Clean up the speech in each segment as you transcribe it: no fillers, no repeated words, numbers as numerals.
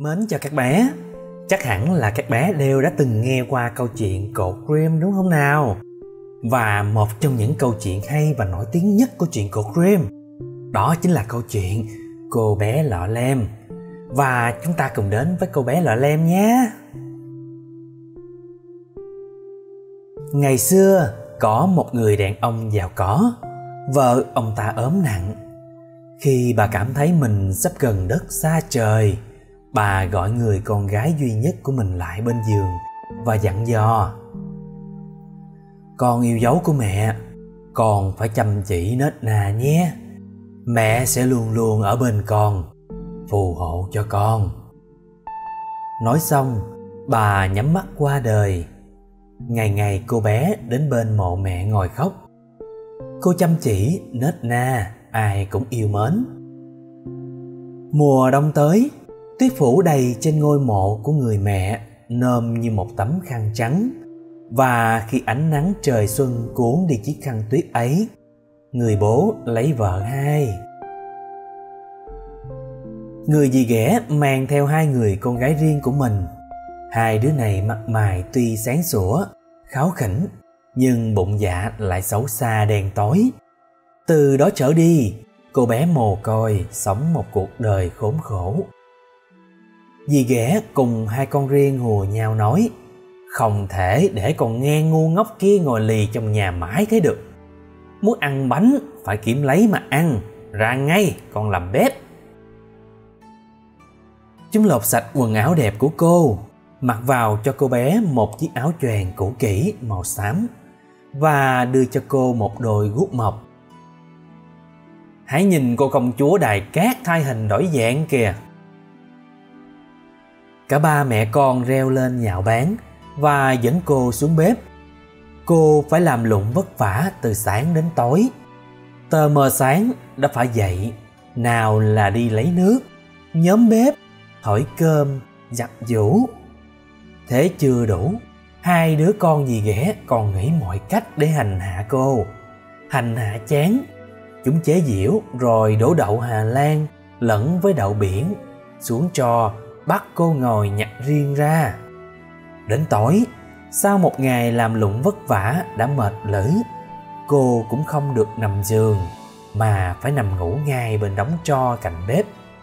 Mến chào các bé. Chắc hẳn là các bé đều đã từng nghe qua câu chuyện Cột Grimm đúng không nào? Và một trong những câu chuyện hay và nổi tiếng nhất của chuyện Cột Grimm, đó chính là câu chuyện Cô bé lọ lem. Và chúng ta cùng đến với cô bé lọ lem nhé. Ngày xưa có một người đàn ông giàu có. Vợ ông ta ốm nặng. Khi bà cảm thấy mình sắp gần đất xa trời, bà gọi người con gái duy nhất của mình lại bên giường và dặn dò: "Con yêu dấu của mẹ, con phải chăm chỉ nết nà nhé. Mẹ sẽ luôn luôn ở bên con, phù hộ cho con." Nói xong, bà nhắm mắt qua đời. Ngày ngày cô bé đến bên mộ mẹ ngồi khóc. Cô chăm chỉ, nết na, ai cũng yêu mến. Mùa đông tới, tuyết phủ đầy trên ngôi mộ của người mẹ, nôm như một tấm khăn trắng. Và khi ánh nắng trời xuân cuốn đi chiếc khăn tuyết ấy, người bố lấy vợ hai. Người dì ghẻ mang theo hai người con gái riêng của mình. Hai đứa này mặt mày tuy sáng sủa, kháu khỉnh, nhưng bụng dạ lại xấu xa đen tối. Từ đó trở đi, cô bé mồ côi sống một cuộc đời khốn khổ. Dì ghẻ cùng hai con riêng hùa nhau nói: "Không thể để con nghe ngu ngốc kia ngồi lì trong nhà mãi thế được. Muốn ăn bánh phải kiếm lấy mà ăn, ra ngay con làm bếp." Chúng lột sạch quần áo đẹp của cô, mặc vào cho cô bé một chiếc áo choàng cũ kỹ màu xám và đưa cho cô một đôi guốc mộc. "Hãy nhìn cô công chúa đài cát thay hình đổi dạng kìa." Cả ba mẹ con reo lên nhạo báng và dẫn cô xuống bếp. Cô phải làm lụng vất vả từ sáng đến tối. Tờ mờ sáng đã phải dậy, nào là đi lấy nước, nhóm bếp, thổi cơm, giặt giũ. Thế chưa đủ, hai đứa con dì ghẻ còn nghĩ mọi cách để hành hạ cô. Hành hạ chán, chúng chế giễu rồi đổ đậu Hà Lan lẫn với đậu biển xuống cho, bắt cô ngồi nhặt riêng ra. Đến tối, sau một ngày làm lụng vất vả đã mệt lử, cô cũng không được nằm giường mà phải nằm ngủ ngay bên đống tro cạnh bếp.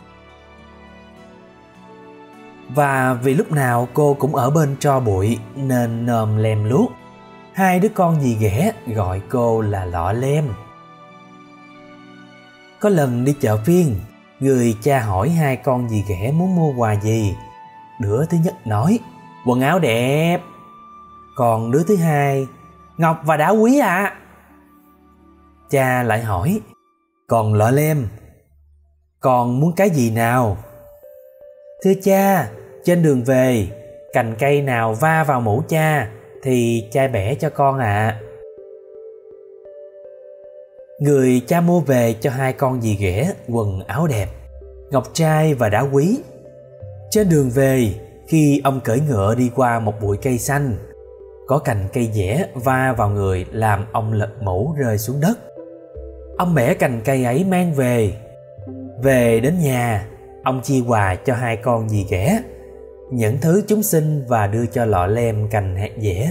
Và vì lúc nào cô cũng ở bên tro bụi nên nơm lem luốc, hai đứa con dì ghẻ gọi cô là Lọ Lem. Có lần đi chợ phiên, người cha hỏi hai con dì ghẻ muốn mua quà gì. Đứa thứ nhất nói: "Quần áo đẹp." Còn đứa thứ hai: "Ngọc và đá quý ạ." Cha lại hỏi: "Còn Lọ Lem, con muốn cái gì nào?" "Thưa cha, trên đường về, cành cây nào va vào mũ cha thì cha bẻ cho con ạ." Người cha mua về cho hai con dì ghẻ quần áo đẹp, ngọc trai và đá quý. Trên đường về, khi ông cưỡi ngựa đi qua một bụi cây xanh, có cành cây dẻ va vào người làm ông lật mũ rơi xuống đất. Ông bẻ cành cây ấy mang về. Về đến nhà, ông chia quà cho hai con dì ghẻ, những thứ chúng xin và đưa cho Lọ Lem cành hạt dẻ.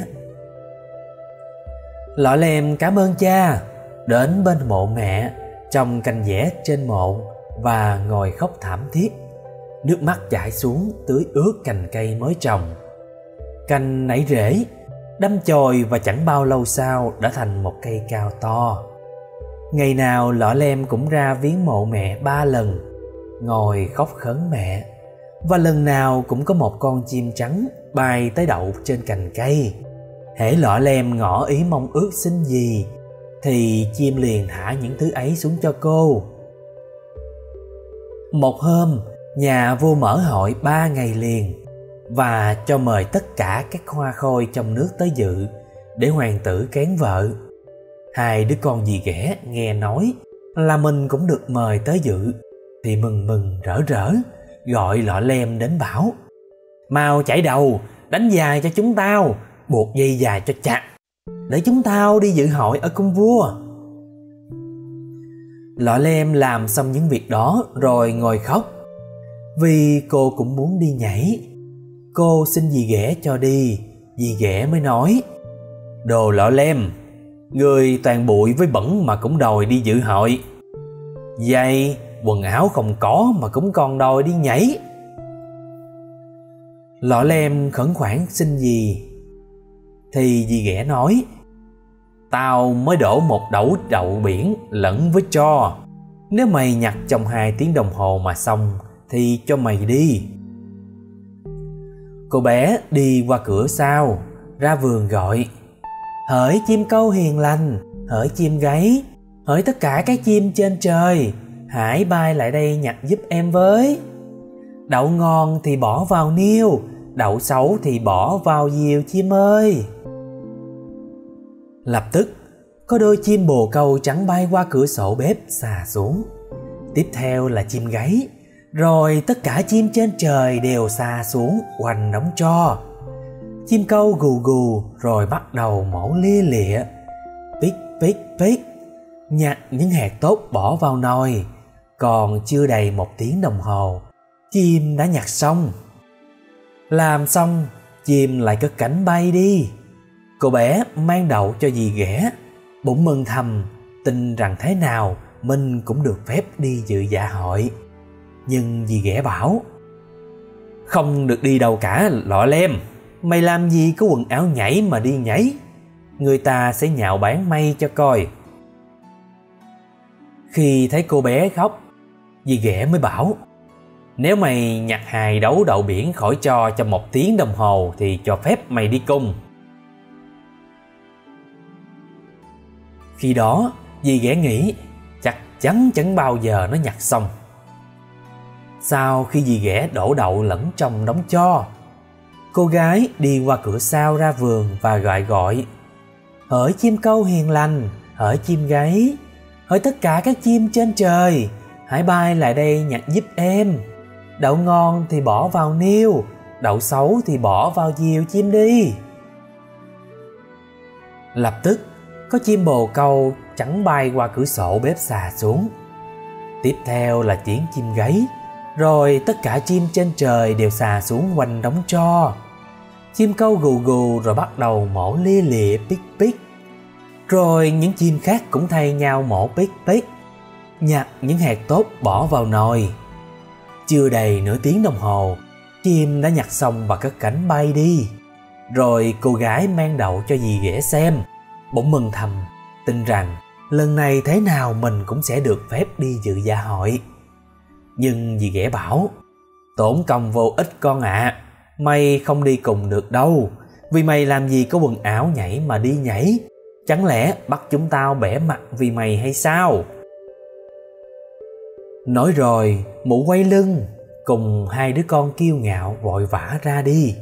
Lọ Lem cảm ơn cha, đến bên mộ mẹ, trồng cành dẻ trên mộ và ngồi khóc thảm thiết. Nước mắt chảy xuống tưới ướt cành cây mới trồng. Cành nảy rễ, đâm chồi và chẳng bao lâu sau đã thành một cây cao to. Ngày nào Lọ Lem cũng ra viếng mộ mẹ 3 lần, ngồi khóc khấn mẹ. Và lần nào cũng có một con chim trắng bay tới đậu trên cành cây. Hễ Lọ Lem ngỏ ý mong ước xin gì thì chim liền thả những thứ ấy xuống cho cô. Một hôm, nhà vua mở hội 3 ngày liền và cho mời tất cả các hoa khôi trong nước tới dự để hoàng tử kén vợ. Hai đứa con dì ghẻ nghe nói là mình cũng được mời tới dự thì mừng mừng rỡ rỡ, gọi Lọ Lem đến bảo: "Mau chảy đầu, đánh dài cho chúng tao, buộc dây dài cho chặt, để chúng tao đi dự hội ở cung vua." Lọ Lem làm xong những việc đó rồi ngồi khóc. vì cô cũng muốn đi nhảy. Cô xin dì ghẻ cho đi. Dì ghẻ mới nói: "Đồ lọ lem, người toàn bụi với bẩn mà cũng đòi đi dự hội. Giày, quần áo không có mà cũng còn đòi đi nhảy." Lọ lem khẩn khoản xin dì. Thì dì ghẻ nói: "Tao mới đổ một đẩu đậu biển lẫn với tro. Nếu mày nhặt trong 2 tiếng đồng hồ mà xong thì cho mày đi." Cô bé đi qua cửa sau, ra vườn gọi: "Hỡi chim câu hiền lành, hỡi chim gáy, hỡi tất cả các chim trên trời, hãy bay lại đây nhặt giúp em với. Đậu ngon thì bỏ vào niêu, đậu xấu thì bỏ vào diều chim ơi." Lập tức có đôi chim bồ câu trắng bay qua cửa sổ bếp xà xuống. Tiếp theo là chim gáy, rồi tất cả chim trên trời đều xà xuống quanh đống tro. Chim câu gù gù rồi bắt đầu mổ lia lịa. Pích pích pích, nhặt những hạt tốt bỏ vào nồi. Còn chưa đầy 1 tiếng đồng hồ, chim đã nhặt xong. Làm xong, chim lại cất cánh bay đi. Cô bé mang đậu cho dì ghẻ, bụng mừng thầm, tin rằng thế nào mình cũng được phép đi dự dạ hội. Nhưng dì ghẻ bảo: "Không được đi đâu cả lọ lem. Mày làm gì có quần áo nhảy mà đi nhảy. Người ta sẽ nhạo báng mày cho coi." Khi thấy cô bé khóc, dì ghẻ mới bảo: "Nếu mày nhặt 2 đấu đậu biển khỏi tro trong 1 tiếng đồng hồ thì cho phép mày đi cùng." Khi đó dì ghẻ nghĩ chắc chắn chẳng bao giờ nó nhặt xong. Sau khi dì ghẻ đổ đậu lẫn trong đống tro, cô gái đi qua cửa sau ra vườn và gọi: "Hỡi chim câu hiền lành, hỡi chim gáy, hỡi tất cả các chim trên trời, hãy bay lại đây nhặt giúp em. Đậu ngon thì bỏ vào niêu, đậu xấu thì bỏ vào diều chim đi." Lập tức có chim bồ câu trắng bay qua cửa sổ bếp xà xuống. Tiếp theo là tiếng chim gáy, rồi tất cả chim trên trời đều xà xuống quanh đống tro. Chim câu gù gù rồi bắt đầu mổ lia lịa pích pích. Rồi những chim khác cũng thay nhau mổ pích pích, nhặt những hạt tốt bỏ vào nồi. Chưa đầy nửa tiếng đồng hồ, chim đã nhặt xong và cất cánh bay đi. Rồi cô gái mang đậu cho dì ghẻ xem, bỗng mừng thầm, tin rằng lần này thế nào mình cũng sẽ được phép đi dự dạ hội. Nhưng dì ghẻ bảo: "Tốn công vô ích con ạ. Mày không đi cùng được đâu, vì mày làm gì có quần áo nhảy mà đi nhảy. Chẳng lẽ bắt chúng tao bẻ mặt vì mày hay sao?" Nói rồi mụ quay lưng, cùng 2 đứa con kiêu ngạo vội vã ra đi.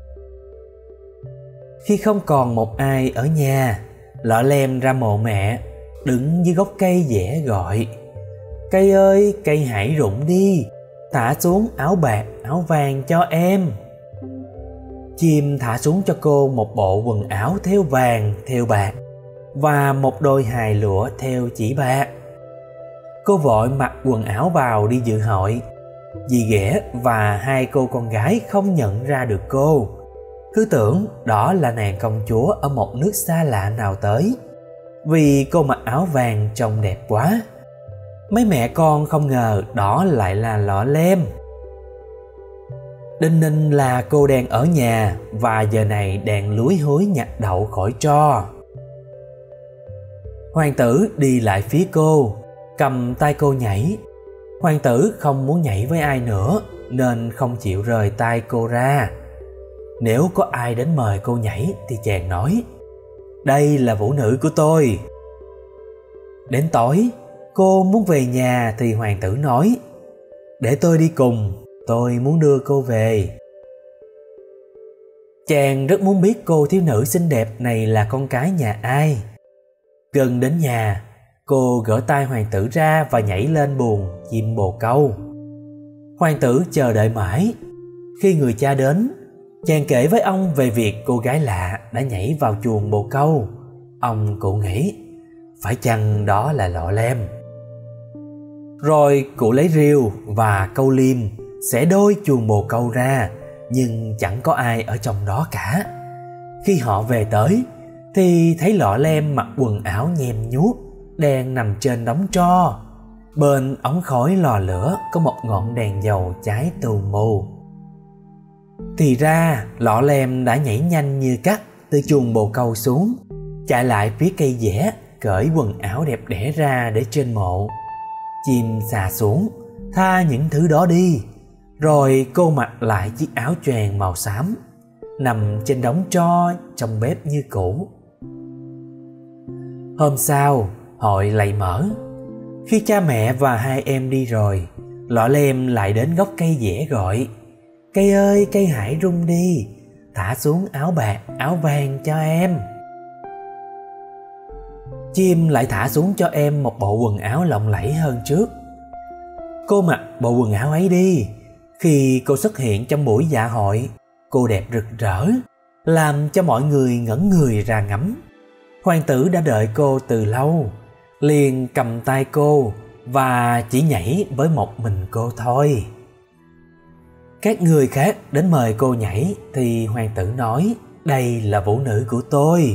Khi không còn một ai ở nhà, lọ lem ra mộ mẹ, đứng dưới gốc cây dẻ gọi: "Cây ơi, cây hãy rụng đi, thả xuống áo bạc áo vàng cho em." Chim thả xuống cho cô một bộ quần áo thêu vàng thêu bạc và một đôi hài lụa thêu chỉ bạc. Cô vội mặc quần áo vào đi dự hội. Dì ghẻ và 2 cô con gái không nhận ra được cô, cứ tưởng đó là nàng công chúa ở một nước xa lạ nào tới, vì cô mặc áo vàng trông đẹp quá. Mấy mẹ con không ngờ đó lại là lọ lem. Đinh ninh là cô đang ở nhà và giờ này đang lúi húi nhặt đậu khỏi tro. Hoàng tử đi lại phía cô, cầm tay cô nhảy. Hoàng tử không muốn nhảy với ai nữa nên không chịu rời tay cô ra. Nếu có ai đến mời cô nhảy thì chàng nói: "Đây là vũ nữ của tôi." Đến tối, cô muốn về nhà thì hoàng tử nói: "Để tôi đi cùng, tôi muốn đưa cô về." Chàng rất muốn biết cô thiếu nữ xinh đẹp này là con cái nhà ai. Gần đến nhà, cô gỡ tay hoàng tử ra và nhảy lên buồng chim bồ câu. Hoàng tử chờ đợi mãi. Khi người cha đến, chàng kể với ông về việc cô gái lạ đã nhảy vào chuồng bồ câu. Ông cụ nghĩ, phải chăng đó là lọ lem? Rồi cụ lấy rìu và câu liêm sẽ đôi chuồng bồ câu ra, nhưng chẳng có ai ở trong đó cả. Khi họ về tới thì thấy Lọ Lem mặc quần áo nhem nhuốc đang nằm trên đống tro. Bên ống khói lò lửa có một ngọn đèn dầu cháy tù mù. Thì ra Lọ Lem đã nhảy nhanh như cắt từ chuồng bồ câu xuống, chạy lại phía cây dẻ, cởi quần áo đẹp đẽ ra để trên mộ. Chim xà xuống, tha những thứ đó đi, rồi cô mặc lại chiếc áo choàng màu xám, nằm trên đống tro trong bếp như cũ. Hôm sau, hội lạy mở. Khi cha mẹ và hai em đi rồi, Lọ Lem lại đến gốc cây dẻ gọi: "Cây ơi, cây hãy rung đi, thả xuống áo bạc, áo vàng cho em." Chim lại thả xuống cho em một bộ quần áo lộng lẫy hơn trước. Cô mặc bộ quần áo ấy đi. Khi cô xuất hiện trong buổi dạ hội, cô đẹp rực rỡ, làm cho mọi người ngẩn người ra ngắm. Hoàng tử đã đợi cô từ lâu, liền cầm tay cô và chỉ nhảy với một mình cô thôi. Các người khác đến mời cô nhảy thì hoàng tử nói: "Đây là vũ nữ của tôi."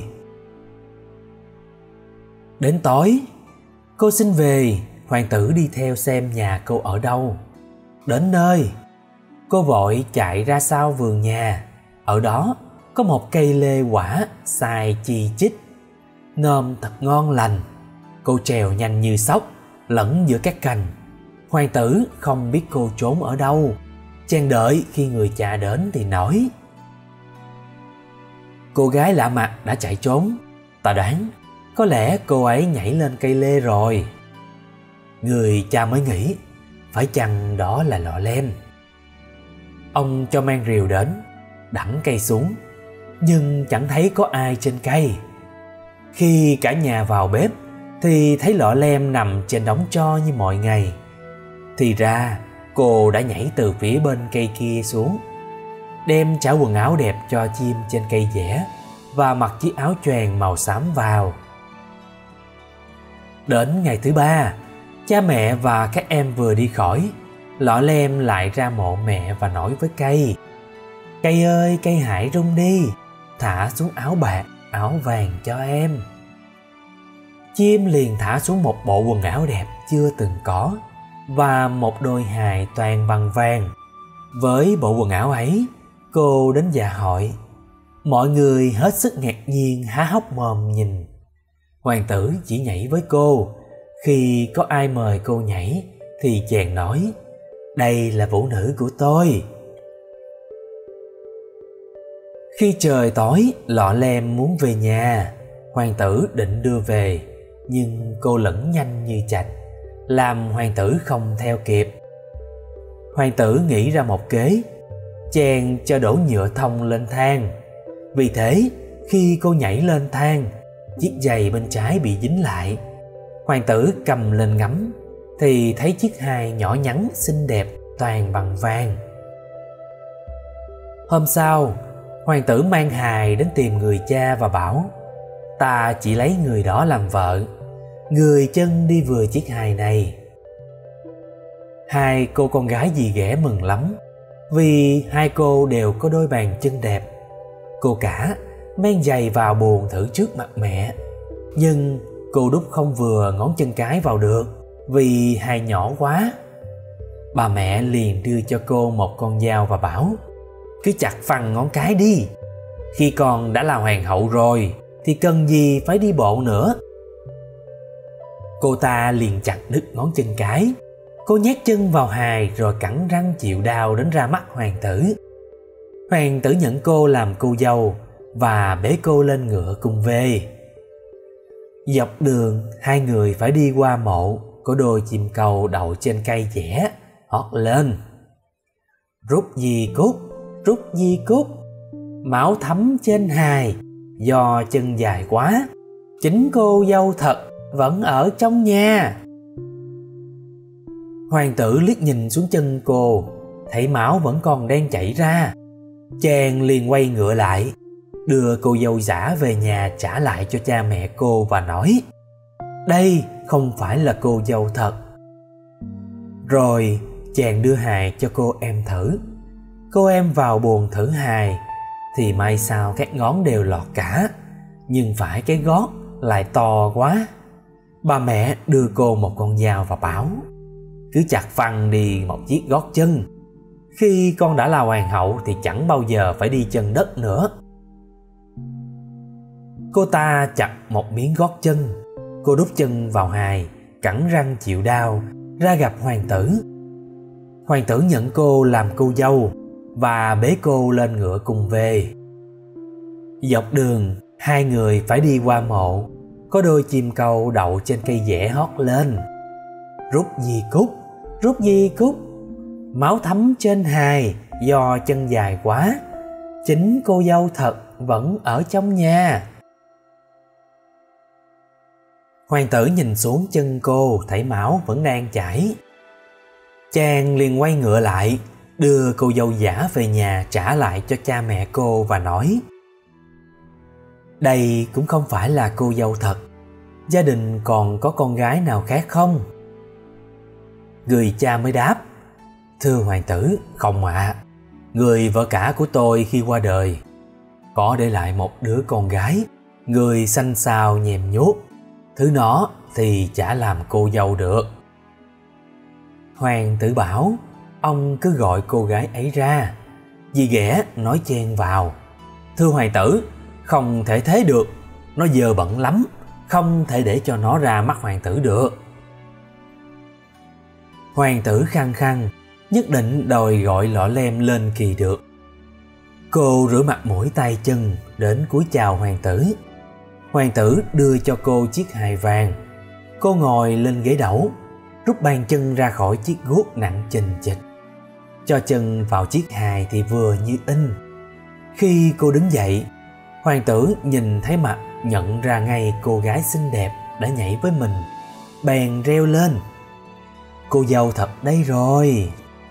Đến tối, cô xin về. Hoàng tử đi theo xem nhà cô ở đâu. Đến nơi, cô vội chạy ra sau vườn nhà. Ở đó có một cây lê quả xài chi chít, nôm thật ngon lành. Cô trèo nhanh như sóc, lẫn giữa các cành. Hoàng tử không biết cô trốn ở đâu. Chàng đợi khi người cha đến thì nói: "Cô gái lạ mặt đã chạy trốn. Ta đoán có lẽ cô ấy nhảy lên cây lê rồi." Người cha mới nghĩ: phải chăng đó là Lọ Lem? Ông cho mang rìu đến, đẩy cây xuống, nhưng chẳng thấy có ai trên cây. Khi cả nhà vào bếp thì thấy Lọ Lem nằm trên đống tro như mọi ngày. Thì ra cô đã nhảy từ phía bên cây kia xuống, đem trả quần áo đẹp cho chim trên cây dẻ và mặc chiếc áo choàng màu xám vào. Đến ngày thứ ba, cha mẹ và các em vừa đi khỏi, Lọ Lem lại ra mộ mẹ và nói với cây: "Cây ơi, cây hãy rung đi, thả xuống áo bạc, áo vàng cho em." Chim liền thả xuống một bộ quần áo đẹp chưa từng có và một đôi hài toàn bằng vàng. Với bộ quần áo ấy, cô đến dạ hội. Mọi người hết sức ngạc nhiên há hốc mồm nhìn. Hoàng tử chỉ nhảy với cô. Khi có ai mời cô nhảy thì chàng nói: "Đây là vũ nữ của tôi." Khi trời tối, Lọ Lem muốn về nhà. Hoàng tử định đưa về, nhưng cô lẫn nhanh như chạch, làm hoàng tử không theo kịp. Hoàng tử nghĩ ra một kế. Chàng cho đổ nhựa thông lên thang. Vì thế, khi cô nhảy lên thang, chiếc giày bên trái bị dính lại. Hoàng tử cầm lên ngắm thì thấy chiếc hài nhỏ nhắn xinh đẹp toàn bằng vàng. Hôm sau, hoàng tử mang hài đến tìm người cha và bảo: "Ta chỉ lấy người đó làm vợ. Người chân đi vừa chiếc hài này." Hai cô con gái dì ghẻ mừng lắm, vì hai cô đều có đôi bàn chân đẹp. Cô cả mang giày vào buồng thử trước mặt mẹ, nhưng cô đút không vừa ngón chân cái vào được vì hài nhỏ quá. Bà mẹ liền đưa cho cô một con dao và bảo: "Cứ chặt phăng ngón cái đi. Khi con đã là hoàng hậu rồi thì cần gì phải đi bộ nữa." Cô ta liền chặt đứt ngón chân cái. Cô nhét chân vào hài rồi cắn răng chịu đau đến ra mắt hoàng tử. Hoàng tử nhận cô làm cô dâu và bế cô lên ngựa cùng về. Dọc đường, hai người phải đi qua mộ có đôi chim cầu đậu trên cây dẻ, hót lên: "Rút di cúc, rút di cúc, máu thấm trên hài, do chân dài quá, chính cô dâu thật vẫn ở trong nhà." Hoàng tử liếc nhìn xuống chân cô, thấy máu vẫn còn đang chảy ra. Chàng liền quay ngựa lại, đưa cô dâu giả về nhà trả lại cho cha mẹ cô và nói: "Đây không phải là cô dâu thật." Rồi Chàng đưa hài cho cô em thử. Cô em vào buồng thử hài thì may sao các ngón đều lọt cả, nhưng phải cái gót lại to quá. Ba mẹ đưa cô một con dao và bảo cứ chặt phăng đi một chiếc gót chân. Khi con đã là hoàng hậu thì chẳng bao giờ phải đi chân đất nữa. Cô ta chặt một miếng gót chân. Cô đút chân vào hài, cắn răng chịu đau, ra gặp hoàng tử. Hoàng tử nhận cô làm cô dâu và bế cô lên ngựa cùng về. Dọc đường, hai người phải đi qua mộ. Có đôi chim câu đậu trên cây dẻ hót lên: rút di cúc, rút di cúc. Máu thấm trên hài do chân dài quá. Chính cô dâu thật vẫn ở trong nhà. Hoàng tử nhìn xuống chân cô, thấy máu vẫn đang chảy. Chàng liền quay ngựa lại, đưa cô dâu giả về nhà trả lại cho cha mẹ cô và nói: đây cũng không phải là cô dâu thật. Gia đình còn có con gái nào khác không? Người cha mới đáp: thưa hoàng tử, không ạ. Người vợ cả của tôi khi qua đời có để lại một đứa con gái, người xanh xao nhèm nhuốc. Thứ nó thì chả làm cô dâu được. Hoàng tử bảo: ông cứ gọi cô gái ấy ra. Dì ghẻ nói chen vào: thưa hoàng tử, không thể thế được. Nó dơ bẩn lắm, không thể để cho nó ra mắt hoàng tử được. Hoàng tử khăng khăng nhất định đòi gọi Lọ Lem lên kỳ được. Cô rửa mặt mũi tay chân đến cúi chào hoàng tử. Hoàng tử đưa cho cô chiếc hài vàng. Cô ngồi lên ghế đẩu, rút bàn chân ra khỏi chiếc guốc nặng chình chịch, cho chân vào chiếc hài thì vừa như in. Khi cô đứng dậy, hoàng tử nhìn thấy mặt, nhận ra ngay cô gái xinh đẹp đã nhảy với mình, bèn reo lên: cô dâu thật đây rồi.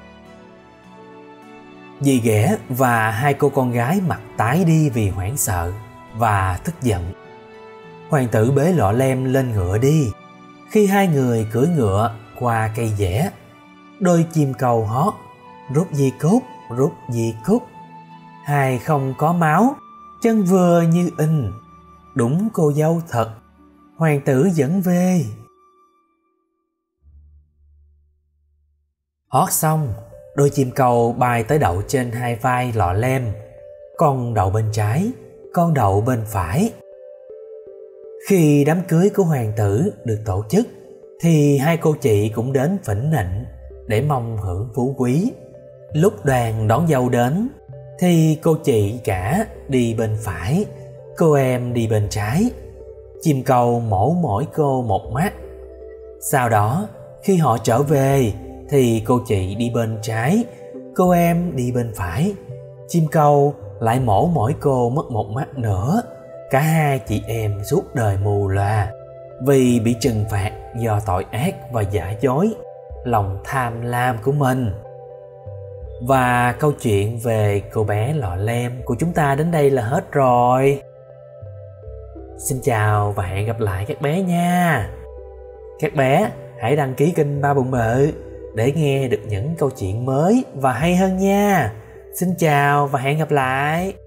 Dì ghẻ và hai cô con gái mặt tái đi vì hoảng sợ và tức giận. Hoàng tử bế Lọ Lem lên ngựa đi. Khi hai người cưỡi ngựa qua cây dẻ, đôi chim cầu hót: rút di cúc, rút di cúc. Hài không có máu, chân vừa như in. Đúng cô dâu thật, hoàng tử dẫn về. Hót xong, đôi chim cầu bay tới đậu trên hai vai Lọ Lem. Con đậu bên trái, con đậu bên phải. Khi đám cưới của hoàng tử được tổ chức thì hai cô chị cũng đến phỉnh nịnh để mong hưởng phú quý. Lúc đoàn đón dâu đến thì cô chị cả đi bên phải, cô em đi bên trái. Chim cầu mổ mỗi cô một mắt. Sau đó khi họ trở về thì cô chị đi bên trái, cô em đi bên phải. Chim cầu lại mổ mỗi cô mất một mắt nữa. Cả hai chị em suốt đời mù lòa vì bị trừng phạt do tội ác và giả dối, lòng tham lam của mình. Và câu chuyện về cô bé Lọ Lem của chúng ta đến đây là hết rồi. Xin chào và hẹn gặp lại các bé nha. Các bé hãy đăng ký kênh Ba Bụng Bự để nghe được những câu chuyện mới và hay hơn nha. Xin chào và hẹn gặp lại.